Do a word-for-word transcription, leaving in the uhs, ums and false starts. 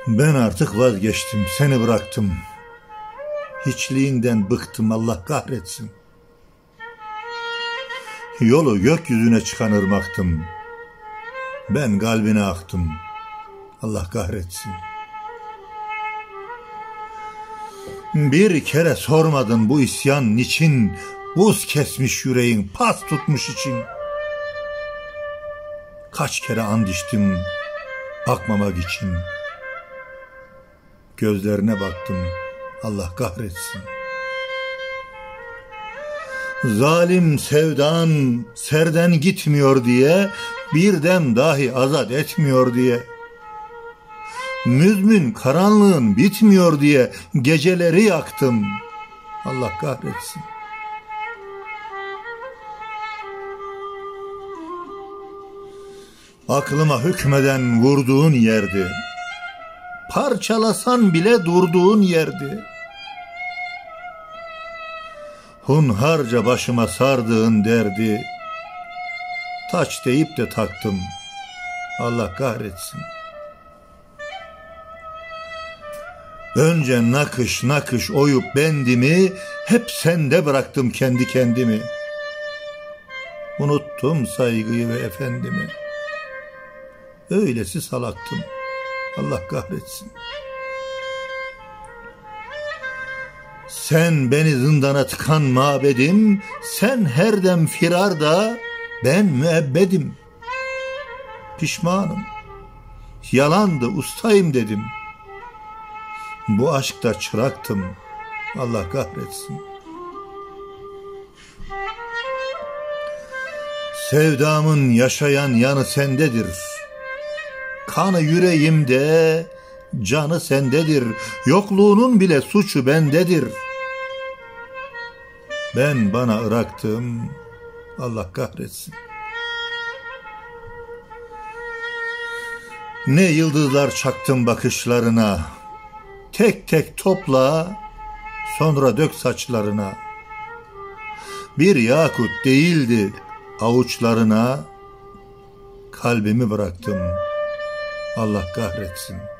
Ben artık vazgeçtim, seni bıraktım. Hiçliğinden bıktım, Allah kahretsin. Yolu gökyüzüne çıkan ırmaktım. Ben kalbine aktım, Allah kahretsin. Bir kere sormadın bu isyan niçin, buz kesmiş yüreğin, pas tutmuş için. Kaç kere and içtim bakmamak için. Gözlerine baktım, Allah kahretsin. Zalim sevdan serden gitmiyor diye, bir dem dahi azat etmiyor diye. Müzmin karanlığın bitmiyor diye geceleri yaktım, Allah kahretsin. Aklıma hükmeden vurduğun yerdi, parçalasan bile durduğun yerdi. Hunharca başıma sardığın derdi, taç deyip de taktım, Allah kahretsin. Önce nakış nakış oyup bendimi, hep sende bıraktım kendi kendimi. Unuttum saygıyı ve efendimi. Öylesi salaktım, Allah kahretsin. Sen beni zindana tıkan mabedim, sen her dem firarda, ben müebbedim. Pişmanım, yalandı ustayım dedim. Bu aşkta çıraktım, Allah kahretsin. Sevdamın yaşayan yanı sendedir. Kanı yüreğimde, canı sendedir. Yokluğunun bile suçu bendedir. Ben bana ıraktım, Allah kahretsin. Ne yıldızlar çaktım bakışlarına, tek tek topla, sonra dök saçlarına. Bir yakut değildi avuçlarına, kalbimi bıraktım, Allah kahretsin.